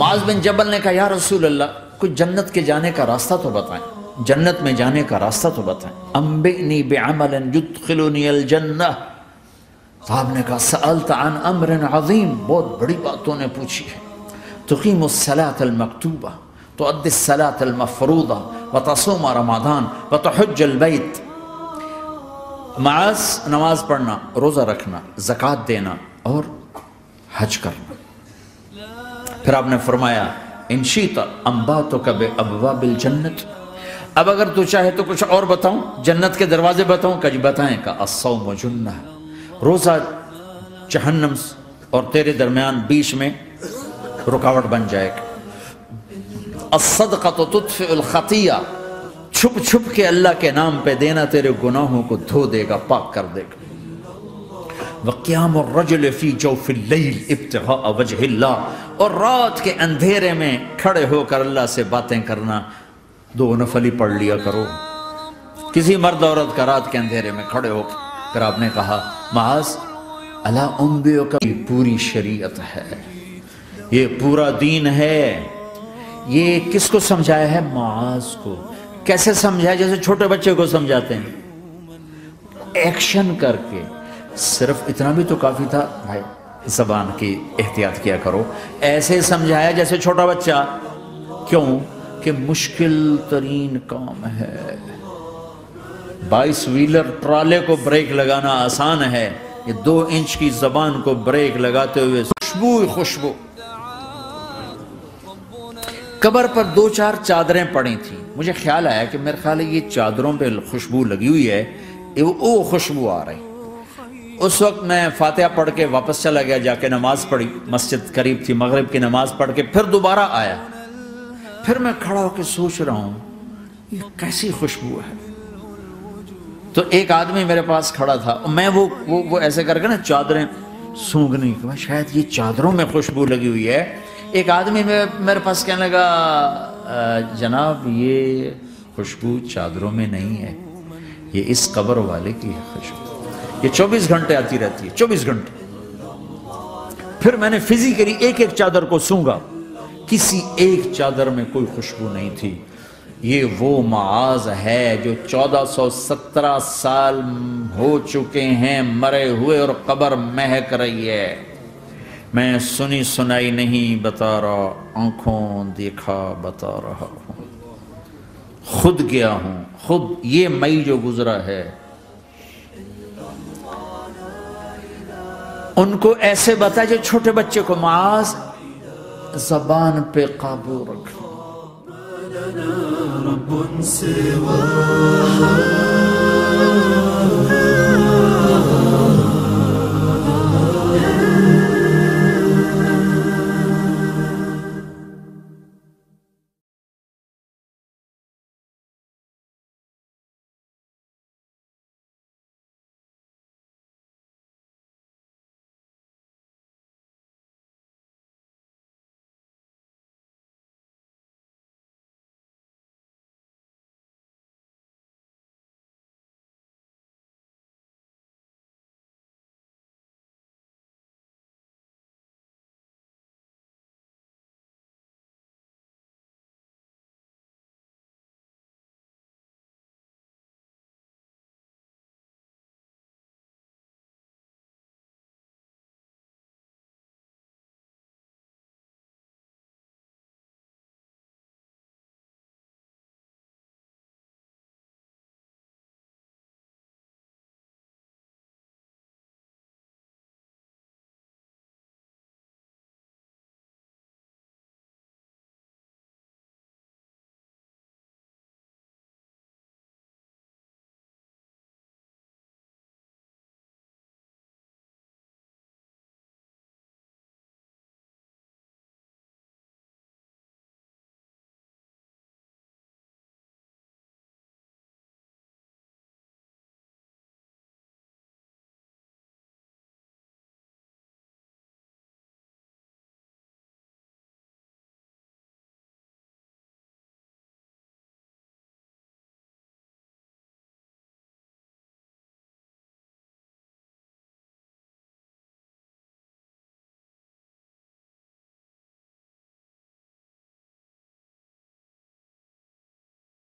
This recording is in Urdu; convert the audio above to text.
معاذ بن جبل نے کہا یا رسول اللہ کوئی جنت کے جانے کا راستہ تو بتائیں، جنت میں جانے کا راستہ تو بتائیں۔ انبئنی بعمل یدخلنی الجنہ، صاحب نے کہا سألت عن امر عظیم، بہت بڑی باتوں نے پوچھی ہے۔ تقیم الصلاة المکتوبہ، تؤدی الصلاة المفروضہ، وتصوم رمضان، وتحج البیت۔ معاذ نماز پڑھنا، روزہ رکھنا، زکوٰۃ دینا اور حج کرنا۔ پھر آپ نے فرمایا ان شئت انبأتک بابواب الجنت، اب اگر تو چاہے تو کچھ اور بتاؤں، جنت کے دروازے بتاؤں؟ کہ جی بتائیں۔ کہ الصوم جنہ، روزہ جہنم اور تیرے درمیان بیچ میں رکاوٹ بن جائے گا۔ الصدقۃ تطفئ الخطیہ، چھپ چھپ کے اللہ کے نام پہ دینا تیرے گناہوں کو دھو دے گا، پاک کر دے گا۔ وقیام الرجل فی جوف اللیل ابتغاء وجہ اللہ، اور رات کے اندھیرے میں کھڑے ہو کر اللہ سے باتیں کرنا۔ 2 نفل ہی پڑھ لیا کرو، کسی مرد عورت کا رات کے اندھیرے میں کھڑے ہو۔ پھر آپ نے کہا معاذ الا انبئک، یہ پوری شریعت ہے، یہ پورا دین ہے۔ یہ کس کو سمجھایا ہے؟ معاذ کو۔ کیسے سمجھایا؟ جیسے چھوٹے بچے کو سمجھاتے ہیں، ایکشن کر کے۔ صرف اتنا بھی تو کافی تھا بھائی، زبان کی احتیاط کیا کرو۔ ایسے سمجھایا جیسے چھوٹا بچہ۔ کیوں؟ کہ مشکل ترین کام ہے۔ 22 ویلر ٹرالے کو بریک لگانا آسان ہے، یہ 2 انچ کی زبان کو بریک لگاتے ہوئے خوشبو خوشبو۔ قبر پر 2-4 چادریں پڑی تھیں، مجھے خیال آیا کہ میرے خیال ہے یہ چادروں پہ خوشبو لگی ہوئی ہے، وہ خوشبو آ رہی۔ اس وقت میں فاتحہ پڑھ کے واپس چلا گیا، جا کے نماز پڑھی، مسجد قریب تھی، مغرب کی نماز پڑھ کے پھر دوبارہ آیا۔ پھر میں کھڑا ہو کے سوچ رہا ہوں یہ کیسی خوشبو ہے۔ تو ایک آدمی میرے پاس کھڑا تھا، میں وہ ایسے کر کے نا چادریں سونگھنے کی، شاید یہ چادروں میں خوشبو لگی ہوئی ہے۔ ایک آدمی میرے پاس کہنے لگا جناب یہ خوشبو چادروں میں نہیں ہے، یہ اس قبر والے کی ہے خوشبو، یہ 24 گھنٹے آتی رہتی ہے، 24 گھنٹے۔ پھر میں نے فزیکلی ایک چادر کو سونگا، کسی ایک چادر میں کوئی خوشبو نہیں تھی۔ یہ وہ معاذ ہے جو 1417 سال ہو چکے ہیں مرے ہوئے اور قبر مہک رہی ہے۔ میں سنی سنائی نہیں بتا رہا، آنکھوں دیکھا بتا رہا ہوں، خود گیا ہوں، خود یہ مئی جو گزرا ہے۔ ان کو ایسے بتا جو چھوٹے بچے کو، معاذ زبان پہ قابو رکھنا۔ رب سوا